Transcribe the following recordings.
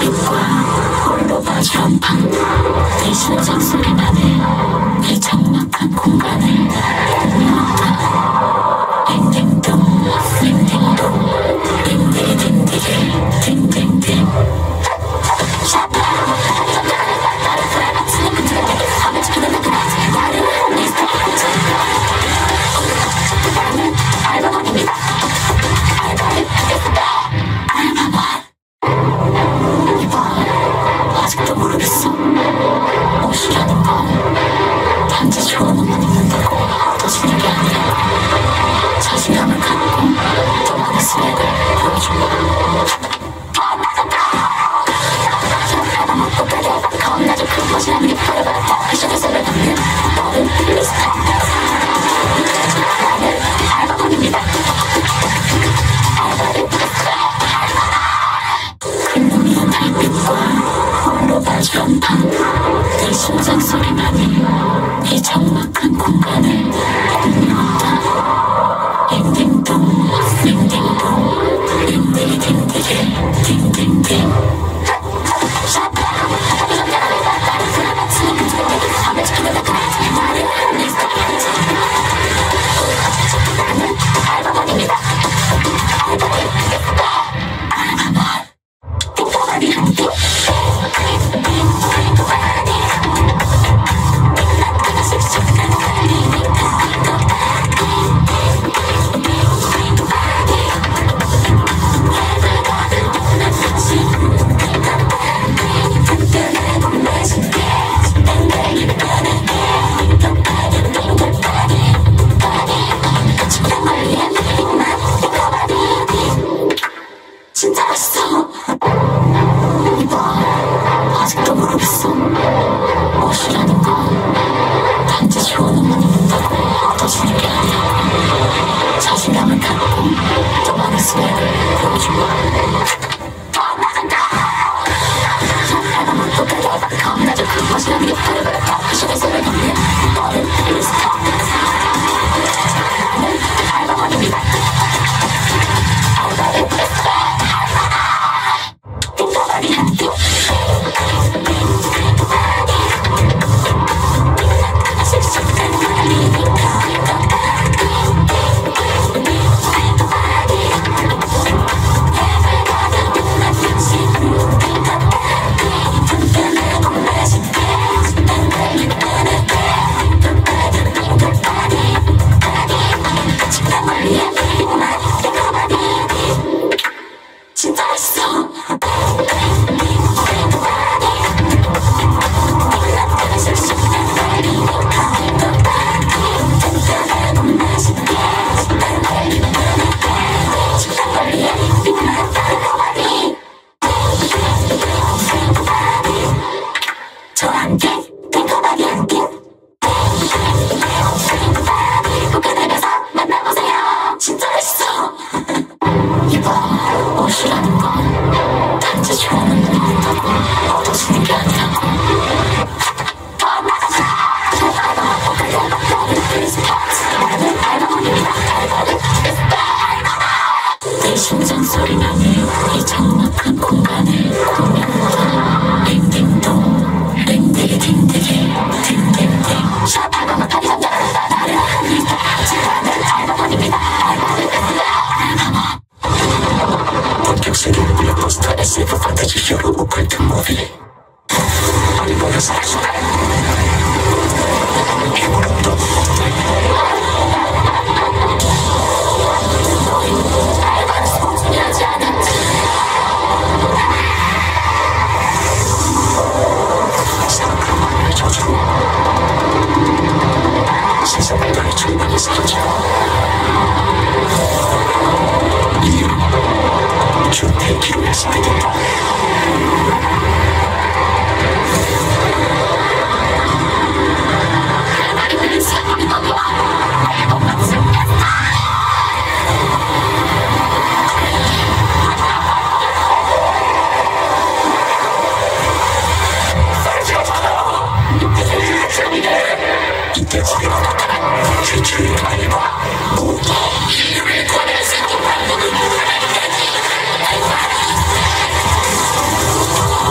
달빛과 홀로 빠진 방 내 심장 소리만을 이 적막한 공간을 공유한다. 딩딩동 딩딩동 딩디기 딩디기 딩딩딩 아직도 모르겠어. 옷이라는 건 단지 좋은 옷만 입는다고 얻어지는 게 아니야. 자신감을 갖고 더 많은 스펙을 보여주고 겁나게 큰 것이 아니게 버려버렸다. 그 속에서를 담는 너를 리스펙 나는 알바몬입니다. 알바를 글로미는 달빛과 홀로 빠진 방내 심장 소리만을 이 적막한 공간을 공유한다. 딩딩동 딩딩동 딩디기 딩디기 딩딩딩 진짜 맛있어. 이봐, 아직도 모르겠어. 옷이라는 건 단지 좋은 옷만 입는다고 얻어지는 게 아니야. 자신감을 갖고 더 많은 스펙을 보여주고 더 나간다. 알바몬 똑같아. 겁나게 큰 것이 아니게 버려버렸다. 그 속에서를 담는 너를 리스펙 나는 알바몬입니다. 알바를 진짜 맛있어. 저 함께 땡커바디 함께 북한에서 만나보세요. 진짜 맛있어. 이봐, 옷이라는 건 단지 좋은 옷만 입는다고 얻어지는 게 아니라고. 더 나가자. 너를 리스펙 나는 알바몬입니다. 알바를 내 심장 소리만을 이 적막한 공간을 공유한다. 딩딩동 딩디기 딩디기 딩딩딩 샤파고는 파리 잠자다. 나를 리스펙하지 않는 알바몬입니다. 알바를 알바몬 본격 세계를 블록버스터 SF 판타지 히어로 오컬트 무비 아니 뭐야 사실 해보람도 알바는 소중하지 않았지. 사랑만의 저주 세상 발달의 조명이 사라져 이유는 준폐기로 해석이 된다. 이때 우리가 나타난 최초의 아이와 모두 인류의 권을 생긴 방법을 모르는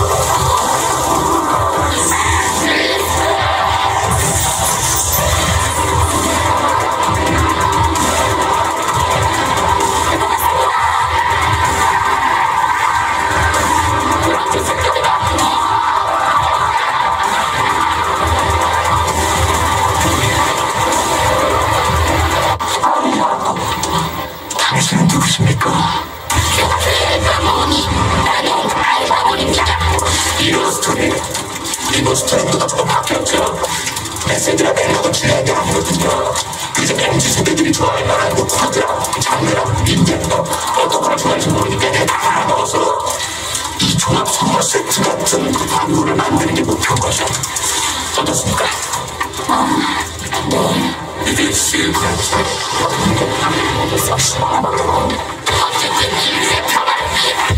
종합 선물 세트 같은 광고를 만드는 게 목표인 거죠. 어떻습니까? 네. 이게 실패했어. 어떻게 하면 모두 썩시고 어쨌든 인생 평화를 위해